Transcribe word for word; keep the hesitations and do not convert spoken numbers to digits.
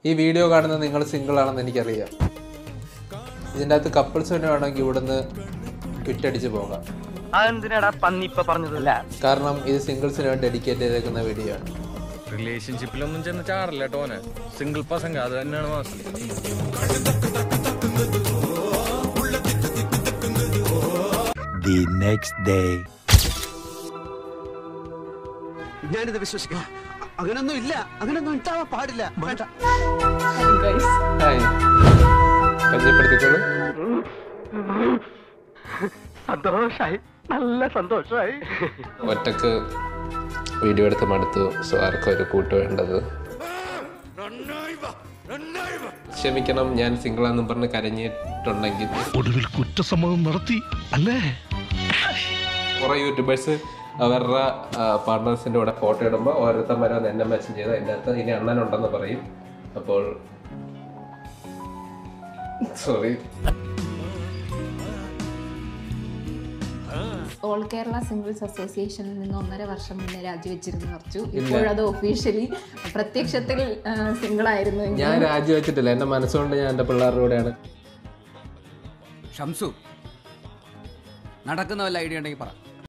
ഈ വീഡിയോ കാണുന്ന നിങ്ങൾ സിംഗിൾ ആണെന്ന് എനിക്കറിയാം. ഇതിൻ്റെ അകത്ത് കപ്പിൾസ് തന്നെ വേണമെങ്കിൽ ഇവിടുന്ന് വിറ്റടിച്ച് പോകാം. കാരണം ഇത് സിംഗിൾസിന് വേണ്ടി ഡെഡിക്കേറ്റ് ചെയ്തേക്കുന്ന വീഡിയോ ആണ്. റിലേഷൻഷിപ്പിലൊന്നും ചെന്ന് ചാറില്ല ടോനെ. സിംഗിൾ പസംഗ അത് തന്നെയാണ് മാസം. The next day. ഞാനിത് വിശ്വസിക്കാം. അങ്ങനൊന്നും ഇല്ല, അങ്ങനൊന്നും ഉണ്ടാവാൻ പാടില്ല. പരിചയപ്പെടുത്തിക്കോളൂ. സന്തോഷായി, നല്ല സന്തോഷായി. ഒറ്റക്ക് വീഡിയോ എടുത്ത് മടുത്തു. സോ ആർക്കും ഒരു കൂട്ട് വേണ്ടത്. ക്ഷമിക്കണം, ഞാൻ സിംഗിളാന്നും പറഞ്ഞ് കരഞ്ഞിട്ടുണ്ടെങ്കിൽ. ഒടുവിൽ കുറ്റസമ്മതം നടത്തി അല്ലേ? കുറേ യൂട്യൂബേഴ്സ് അവരുടെ പാർട്ട്നേഴ്സിൻ്റെ കൂടെ ഫോട്ടോ ഇടുമ്പോൾ ഓരോരുത്തന്മാരെ വന്ന് എന്നെ മെസ്സേജ് ചെയ്ത് അതിൻ്റെ അകത്ത് ഇനി അണ്ണനുണ്ടെന്ന് പറയും. അപ്പോൾ സോറി. ഓൾ കേരള സിംഗിൾസ് അസോസിയേഷനിൽ നിന്ന് ഒന്നര വർഷം മുന്നേ രാജിവെച്ചിരുന്നു പറഞ്ഞു. ഇപ്പോഴത് ഒഫീഷ്യലി പ്രത്യക്ഷത്തിൽ സിംഗിൾ ആയിരുന്നു. ഞാൻ രാജിവെച്ചിട്ടില്ല. എൻ്റെ മനസ്സുകൊണ്ട് ഞാൻ എൻ്റെ പിള്ളേരുടെ കൂടെയാണ്. ഷംസു, നടക്കുന്ന വല്ല ഐഡിയ ഉണ്ടെങ്കിൽ പറ.